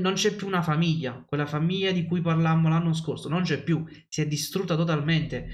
Non c'è più una famiglia, quella famiglia di cui parlammo l'anno scorso, non c'è più, si è distrutta totalmente.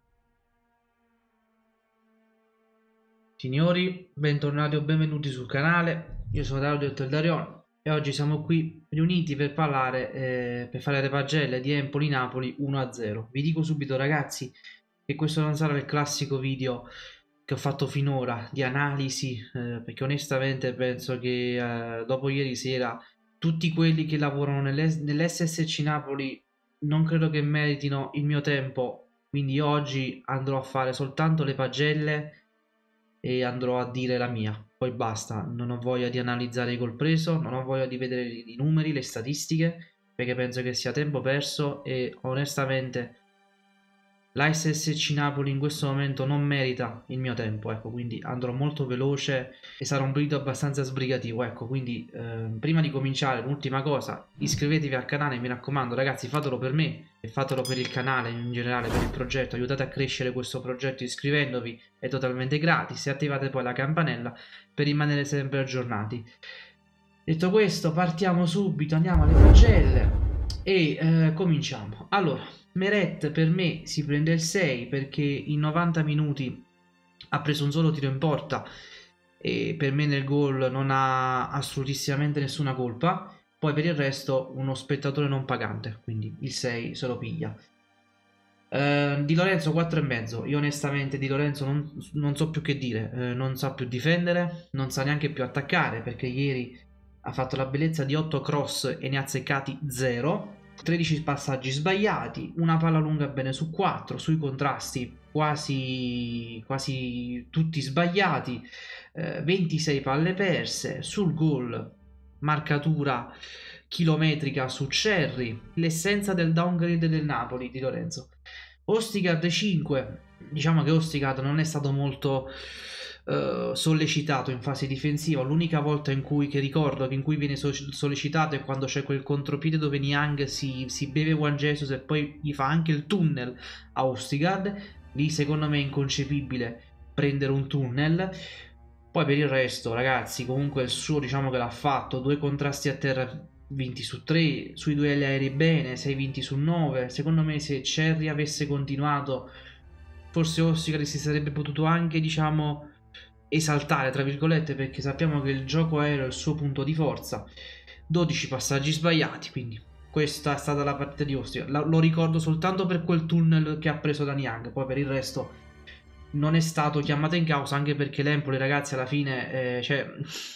Signori, bentornati o benvenuti sul canale, io sono Dario del Darion e oggi siamo qui riuniti per parlare, per fare le pagelle di Empoli-Napoli 1-0. Vi dico subito ragazzi che questo non sarà il classico video che ho fatto finora di analisi, perché onestamente penso che dopo ieri sera tutti quelli che lavorano nell'SSC Napoli non credo che meritino il mio tempo, quindi oggi andrò a fare soltanto le pagelle e andrò a dire la mia. Poi basta, non ho voglia di analizzare i gol preso, non ho voglia di vedere i numeri, le statistiche, perché penso che sia tempo perso e onestamente la SSC Napoli in questo momento non merita il mio tempo, ecco, quindi andrò molto veloce e sarà un video abbastanza sbrigativo, ecco, quindi prima di cominciare l'ultima cosa, iscrivetevi al canale, mi raccomando ragazzi, fatelo per me e fatelo per il canale in generale, per il progetto, aiutate a crescere questo progetto iscrivendovi, è totalmente gratis e attivate poi la campanella per rimanere sempre aggiornati. Detto questo, partiamo subito, andiamo alle pagelle e cominciamo. Allora, Meret per me si prende il 6 perché in 90 minuti ha preso un solo tiro in porta e per me nel gol non ha assolutissimamente nessuna colpa. Poi per il resto uno spettatore non pagante, quindi il 6 se lo piglia. Di Lorenzo 4,5. Io onestamente Di Lorenzo non so più che dire, non sa più difendere, non sa neanche più attaccare perché ieri ha fatto la bellezza di 8 cross e ne ha azzeccati 0. 13 passaggi sbagliati, una palla lunga bene su 4, sui contrasti quasi tutti sbagliati, 26 palle perse, sul gol marcatura chilometrica su Cerri, l'essenza del downgrade del Napoli di Lorenzo. Ostigard 5, diciamo che Ostigard non è stato molto sollecitato in fase difensiva. L'unica volta in cui che ricordo in cui viene sollecitato è quando c'è quel contropiede dove Niang si beve Juan Jesus e poi gli fa anche il tunnel a Ostigard. Lì secondo me è inconcepibile prendere un tunnel. Poi per il resto ragazzi comunque il suo diciamo che l'ha fatto, 2 contrasti a terra vinti su 3, sui duelli aerei bene, 6 vinti su 9. Secondo me se Cerri avesse continuato forse Ostigard si sarebbe potuto anche diciamo esaltare tra virgolette, perché sappiamo che il gioco aereo è il suo punto di forza. 12 passaggi sbagliati, quindi questa è stata la partita di Ostigard. Lo ricordo soltanto per quel tunnel che ha preso da Niang, poi per il resto non è stato chiamato in causa, anche perché l'Empoli ragazzi alla fine cioè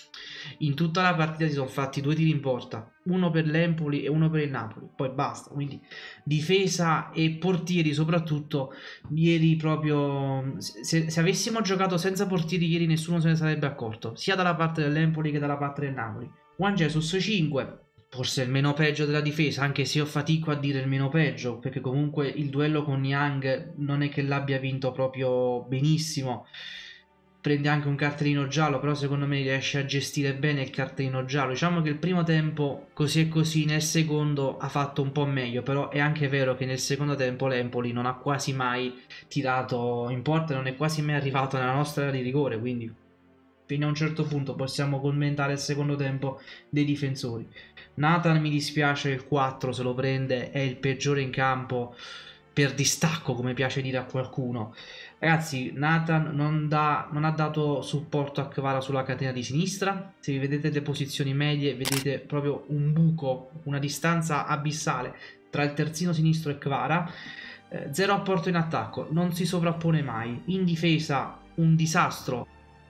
in tutta la partita si sono fatti 2 tiri in porta, uno per l'Empoli e uno per il Napoli, poi basta. Quindi difesa e portieri soprattutto ieri proprio se avessimo giocato senza portieri ieri nessuno se ne sarebbe accorto, sia dalla parte dell'Empoli che dalla parte del Napoli. Juan Jesus 5, forse il meno peggio della difesa, anche se io fatico a dire il meno peggio, perché comunque il duello con Niang non è che l'abbia vinto proprio benissimo. Prende anche un cartellino giallo, però secondo me riesce a gestire bene il cartellino giallo. Diciamo che il primo tempo così e così, nel secondo ha fatto un po' meglio, però è anche vero che nel secondo tempo l'Empoli non ha quasi mai tirato in porta, non è quasi mai arrivato nella nostra area di rigore, quindi fino a un certo punto possiamo commentare il secondo tempo dei difensori. Nathan mi dispiace, il 4 se lo prende, è il peggiore in campo per distacco, come piace dire a qualcuno. Ragazzi, Nathan non ha dato supporto a Kvara sulla catena di sinistra. Se vi vedete le posizioni medie, vedete proprio un buco, una distanza abissale tra il terzino sinistro e Kvara. Zero apporto in attacco, non si sovrappone mai. In difesa, un disastro.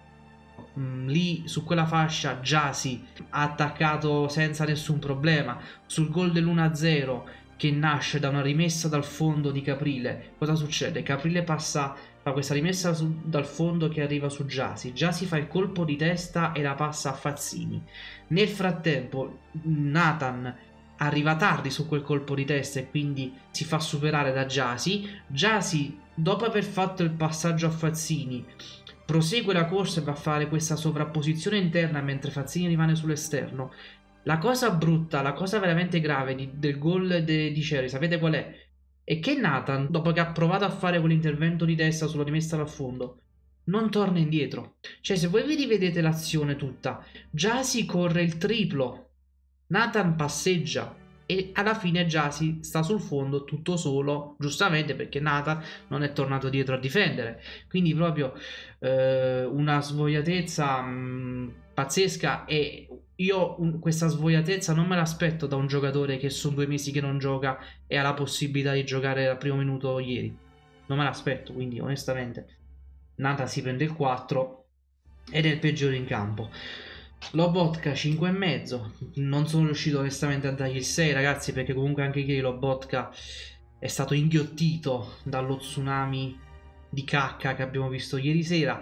Lì su quella fascia Gyasi ha attaccato senza nessun problema. Sul gol dell'1-0 che nasce da una rimessa dal fondo di Caprile, cosa succede? Caprile fa questa rimessa dal fondo che arriva su Gyasi. Gyasi fa il colpo di testa e la passa a Fazzini. Nel frattempo Nathan arriva tardi su quel colpo di testa e quindi si fa superare da Gyasi. Gyasi, dopo aver fatto il passaggio a Fazzini, prosegue la corsa e va a fare questa sovrapposizione interna mentre Fazzini rimane sull'esterno. La cosa brutta, la cosa veramente grave del gol di Cerri, sapete qual è? È che Nathan, dopo che ha provato a fare quell'intervento di testa sulla rimessa dal fondo, non torna indietro. Cioè, se voi vi rivedete l'azione tutta, già si corre il triplo Nathan passeggia e alla fine già si sta sul fondo tutto solo, giustamente perché Nathan non è tornato dietro a difendere. Quindi proprio una svogliatezza pazzesca, e io questa svogliatezza non me l'aspetto da un giocatore che sono 2 mesi che non gioca e ha la possibilità di giocare al primo minuto ieri. Non me l'aspetto, quindi onestamente Nathan si prende il 4 ed è il peggiore in campo. Lobotka 5,5. Non sono riuscito onestamente a dargli il 6, ragazzi, perché comunque anche ieri Lobotka è stato inghiottito dallo tsunami di cacca che abbiamo visto ieri sera.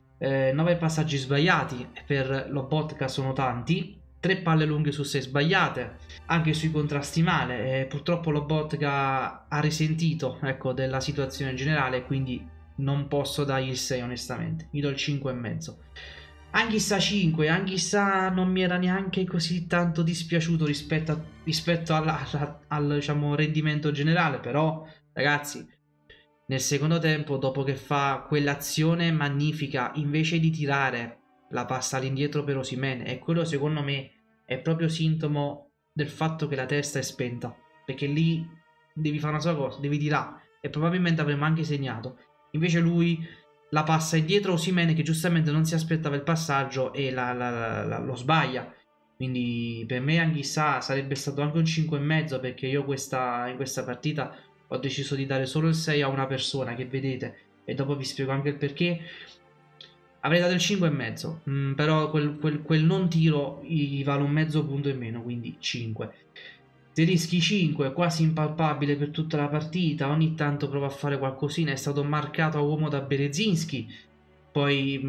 9 passaggi sbagliati per Lobotka sono tanti. 3 palle lunghe su 6 sbagliate, anche sui contrasti male. Purtroppo Lobotka ha risentito, ecco, della situazione generale, quindi non posso dargli il 6 onestamente, gli do il 5,5. Anghissa 5, Anghissa non mi era neanche così tanto dispiaciuto rispetto al diciamo, rendimento generale, però ragazzi, nel secondo tempo, dopo che fa quell'azione magnifica, invece di tirare, la passa all'indietro per Osimhen, e quello secondo me è proprio sintomo del fatto che la testa è spenta, perché lì devi fare una sola cosa, devi tirare, e probabilmente avremmo anche segnato. Invece lui la passa indietro Osimhen, che giustamente non si aspettava il passaggio, e lo sbaglia. Quindi per me Anghissà sarebbe stato anche un 5,5, perché io in questa partita ho deciso di dare solo il 6 a una persona che vedete, e dopo vi spiego anche il perché. Avrei dato il 5,5, però quel non tiro gli vale un mezzo punto in meno, quindi 5. Zelinski 5, quasi impalpabile per tutta la partita, ogni tanto prova a fare qualcosina, è stato marcato a uomo da Berezinski. Poi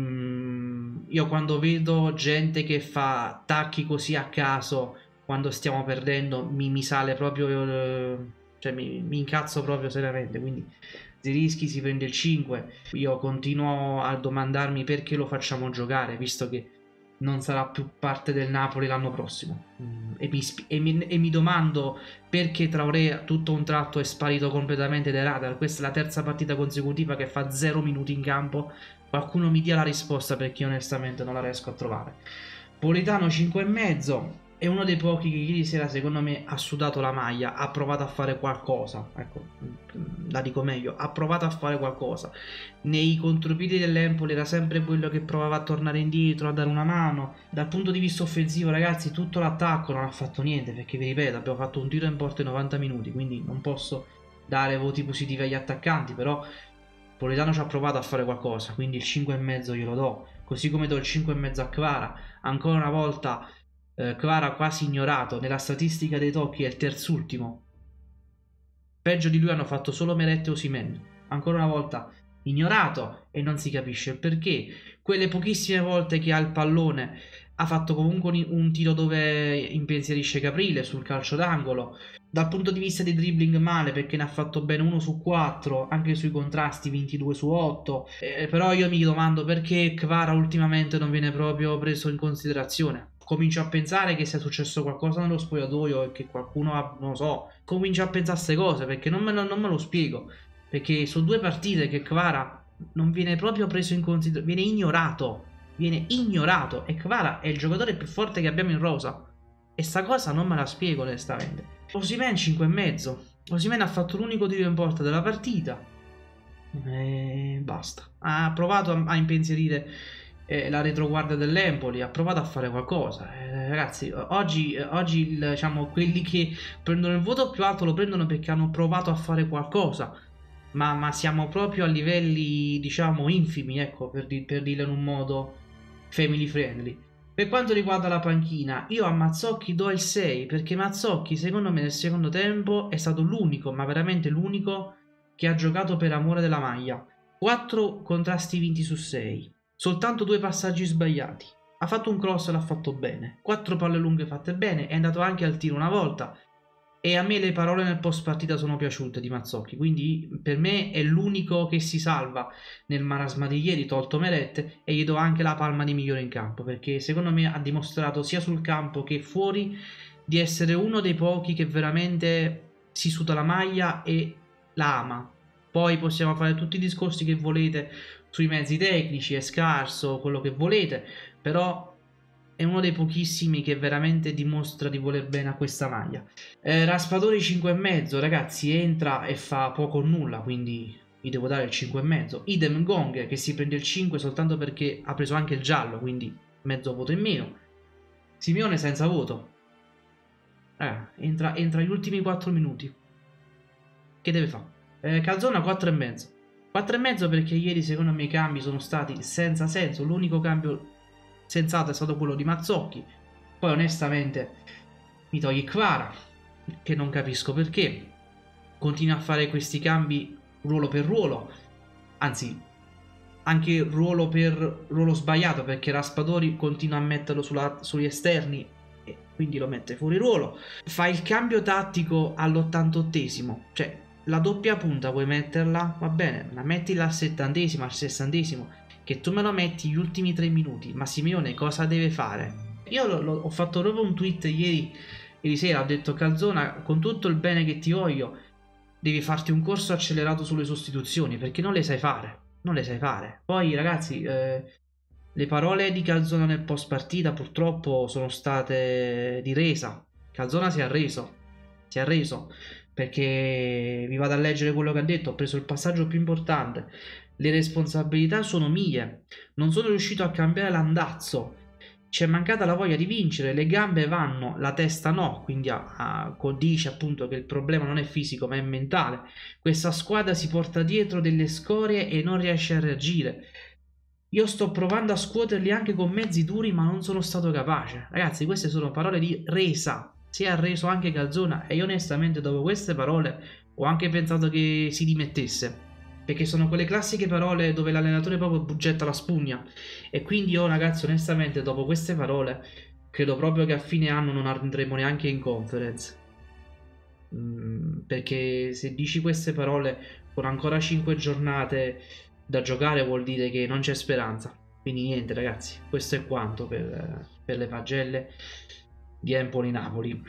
io quando vedo gente che fa tacchi così a caso quando stiamo perdendo mi sale proprio, cioè mi incazzo proprio seriamente, quindi Zelinski si prende il 5. Io continuo a domandarmi perché lo facciamo giocare, visto che non sarà più parte del Napoli l'anno prossimo. E mi domando perché Traoré tutto un tratto è sparito completamente dai radar. Questa è la terza partita consecutiva che fa 0 minuti in campo. Qualcuno mi dia la risposta, perché io onestamente non la riesco a trovare. Politano 5,5. È uno dei pochi che ieri sera secondo me ha sudato la maglia, ha provato a fare qualcosa, ecco, la dico meglio, ha provato a fare qualcosa. Nei contropiedi dell'Empoli era sempre quello che provava a tornare indietro, a dare una mano. Dal punto di vista offensivo, ragazzi, tutto l'attacco non ha fatto niente, perché vi ripeto, abbiamo fatto un tiro in porta in 90 minuti, quindi non posso dare voti positivi agli attaccanti, però Politano ci ha provato a fare qualcosa, quindi il 5,5 glielo do, così come do il 5,5 a Kvara. Ancora una volta Kvara quasi ignorato, nella statistica dei tocchi è il terzultimo, peggio di lui hanno fatto solo Meret e Osimhen. Ancora una volta ignorato, e non si capisce il perché. Quelle pochissime volte che ha il pallone ha fatto comunque un tiro dove impensierisce Caprile sul calcio d'angolo. Dal punto di vista di dribbling male, perché ne ha fatto bene 1 su 4, anche sui contrasti 22 su 8. Però io mi domando perché Kvara ultimamente non viene proprio preso in considerazione. Comincio a pensare che sia successo qualcosa nello spogliatoio e che qualcuno ha, non lo so, comincio a pensare a queste cose, perché non me lo spiego. Perché sono 2 partite che Kvara non viene proprio preso in considerazione, viene ignorato, e Kvara è il giocatore più forte che abbiamo in rosa, e sta cosa non me la spiego onestamente. Osimhen 5,5. Osimhen ha fatto l'unico tiro in porta della partita e basta. Ha provato a impensierire la retroguardia dell'Empoli, ha provato a fare qualcosa. Ragazzi, oggi diciamo, quelli che prendono il voto più alto lo prendono perché hanno provato a fare qualcosa, ma siamo proprio a livelli, diciamo, infimi, ecco, per dirlo in un modo family friendly. Per quanto riguarda la panchina, io a Mazzocchi do il 6, perché Mazzocchi secondo me nel secondo tempo è stato l'unico, ma veramente l'unico, che ha giocato per amore della maglia. 4 contrasti vinti su 6, soltanto 2 passaggi sbagliati. Ha fatto un cross e l'ha fatto bene, 4 palle lunghe fatte bene, è andato anche al tiro una volta. E a me le parole nel post partita sono piaciute di Mazzocchi, quindi per me è l'unico che si salva nel marasma di ieri, tolto Meret, e gli do anche la palma di migliore in campo, perché secondo me ha dimostrato sia sul campo che fuori di essere uno dei pochi che veramente si suda la maglia e la ama. Poi possiamo fare tutti i discorsi che volete sui mezzi tecnici, è scarso, quello che volete, però è uno dei pochissimi che veramente dimostra di voler bene a questa maglia. Raspadori 5,5, ragazzi, entra e fa poco o nulla, quindi gli devo dare il 5,5. Idem Gong, che si prende il 5 soltanto perché ha preso anche il giallo, quindi mezzo voto in meno. Simeone senza voto. Entra gli ultimi 4 minuti. Che deve fare? Calzona 4,5. 4,5 perché ieri secondo me i cambi sono stati senza senso. L'unico cambio sensato è stato quello di Mazzocchi. Poi onestamente mi togli Kvara, che non capisco perché. Continua a fare questi cambi ruolo per ruolo. Anzi, anche ruolo per ruolo sbagliato, perché Raspadori continua a metterlo sugli esterni e quindi lo mette fuori ruolo. Fa il cambio tattico all'88esimo, cioè la doppia punta vuoi metterla? Va bene, ma mettila al 70esimo, al 60esimo, che tu me lo metti gli ultimi 3 minuti. Ma Simeone cosa deve fare? Io ho fatto proprio un tweet ieri sera, ho detto: Calzona, con tutto il bene che ti voglio, devi farti un corso accelerato sulle sostituzioni, perché non le sai fare. Non le sai fare. Poi ragazzi, le parole di Calzona nel post partita purtroppo sono state di resa. Calzona si è arreso, perché vi vado a leggere quello che ha detto. Ho preso il passaggio più importante: le responsabilità sono mie, non sono riuscito a cambiare l'andazzo, ci è mancata la voglia di vincere, le gambe vanno, la testa no, quindi dice appunto che il problema non è fisico ma è mentale. Questa squadra si porta dietro delle scorie e non riesce a reagire. Io sto provando a scuoterli anche con mezzi duri, ma non sono stato capace. Ragazzi, queste sono parole di resa. Si è arreso anche Calzona e io onestamente dopo queste parole ho anche pensato che si dimettesse. Perché sono quelle classiche parole dove l'allenatore proprio buggetta la spugna. E quindi io, ragazzi, onestamente dopo queste parole credo proprio che a fine anno non andremo neanche in conference. Perché se dici queste parole con ancora 5 giornate da giocare vuol dire che non c'è speranza. Quindi niente ragazzi, questo è quanto per le pagelle di Empoli-Napoli.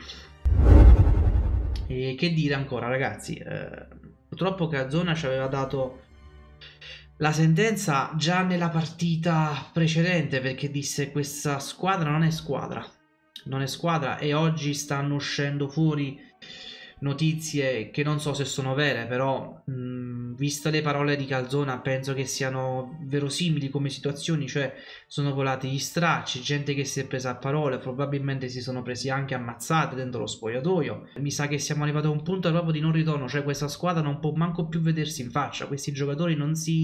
E che dire ancora ragazzi, purtroppo Calzona ci aveva dato la sentenza già nella partita precedente, perché disse: questa squadra non è squadra, non è squadra. E oggi stanno uscendo fuori notizie che non so se sono vere, però viste le parole di Calzona penso che siano verosimili come situazioni, cioè sono volati gli stracci, gente che si è presa a parole, probabilmente si sono presi anche ammazzate dentro lo spogliatoio. Mi sa che siamo arrivati a un punto proprio di non ritorno, cioè questa squadra non può manco più vedersi in faccia, questi giocatori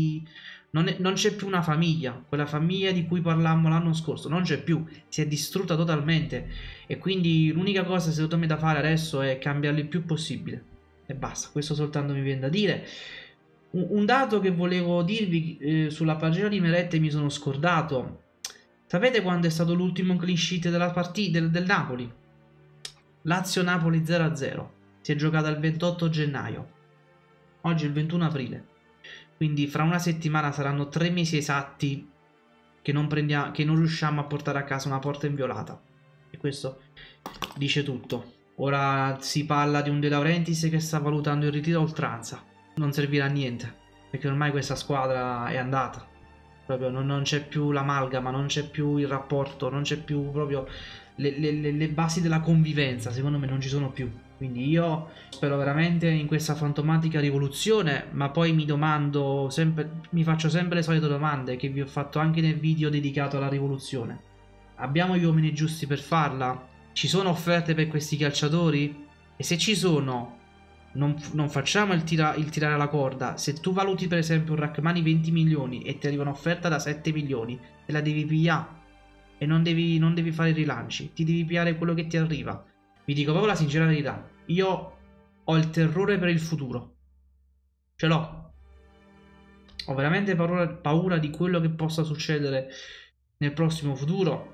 non c'è più una famiglia, quella famiglia di cui parlammo l'anno scorso, non c'è più, si è distrutta totalmente. E quindi l'unica cosa secondo me da fare adesso è cambiarli il più possibile. E basta, questo soltanto mi viene da dire. Un dato che volevo dirvi sulla pagina di Meret mi sono scordato. Sapete quando è stato l'ultimo clean sheet della partita del Napoli? Lazio-Napoli 0-0. Si è giocata il 28 gennaio. Oggi è il 21 aprile. Quindi fra una settimana saranno 3 mesi esatti che non riusciamo a portare a casa una porta inviolata. E questo dice tutto. Ora si parla di un De Laurentiis che sta valutando il ritiro a oltranza. Non servirà a niente, perché ormai questa squadra è andata. Proprio non c'è più l'amalgama, non c'è più il rapporto, non c'è più proprio le basi della convivenza, secondo me non ci sono più. Quindi io spero veramente in questa fantomatica rivoluzione, ma poi mi domando sempre, mi faccio sempre le solite domande che vi ho fatto anche nel video dedicato alla rivoluzione. Abbiamo gli uomini giusti per farla? Ci sono offerte per questi calciatori? E se ci sono, non facciamo il tirare la corda. Se tu valuti per esempio un Rachmani 20 milioni e ti arriva un'offerta da 7 milioni, te la devi pigliare. E non devi fare rilanci, ti devi pigliare quello che ti arriva. Vi dico proprio la sincera verità, io ho il terrore per il futuro. Ce l'ho. Ho veramente paura di quello che possa succedere nel prossimo futuro.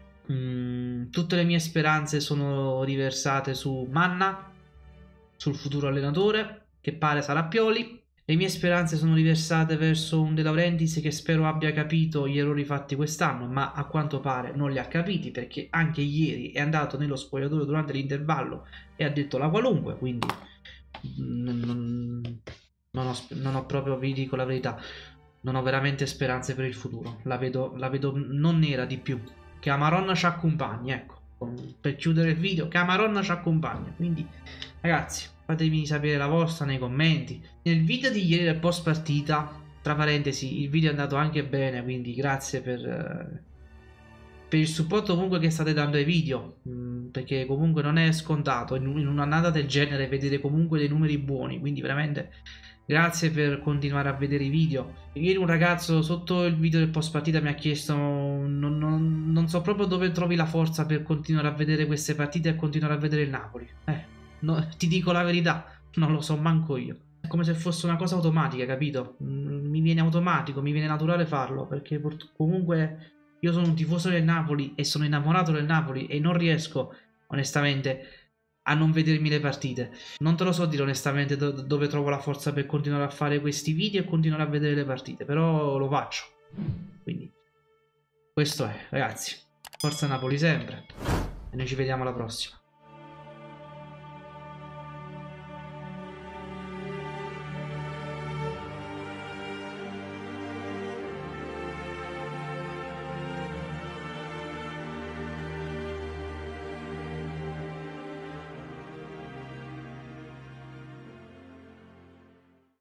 Tutte le mie speranze sono riversate su Manna, sul futuro allenatore, che pare sarà Pioli. Le mie speranze sono riversate verso un De Laurentiis che spero abbia capito gli errori fatti quest'anno, ma a quanto pare non li ha capiti, perché anche ieri è andato nello spogliatoio durante l'intervallo e ha detto la qualunque, quindi non ho proprio, vi dico la verità, non ho veramente speranze per il futuro. La vedo non nera di più Camaronna ci accompagna, ecco. Per chiudere il video, Camaronna ci accompagna. Quindi, ragazzi, fatemi sapere la vostra nei commenti. Nel video di ieri del post partita, tra parentesi, il video è andato anche bene, quindi grazie per il supporto comunque che state dando ai video, perché comunque non è scontato in un'annata del genere vedere comunque dei numeri buoni, quindi veramente grazie per continuare a vedere i video. Ieri un ragazzo sotto il video del post partita mi ha chiesto non so proprio dove trovi la forza per continuare a vedere queste partite e continuare a vedere il Napoli. No, ti dico la verità, non lo so manco io. È come se fosse una cosa automatica, capito? Mi viene automatico, mi viene naturale farlo, perché comunque io sono un tifoso del Napoli e sono innamorato del Napoli e non riesco, onestamente, a non vedermi le partite. Non te lo so dire onestamente dove trovo la forza per continuare a fare questi video e continuare a vedere le partite, però lo faccio. Quindi, questo è, ragazzi. Forza Napoli sempre. E noi ci vediamo alla prossima.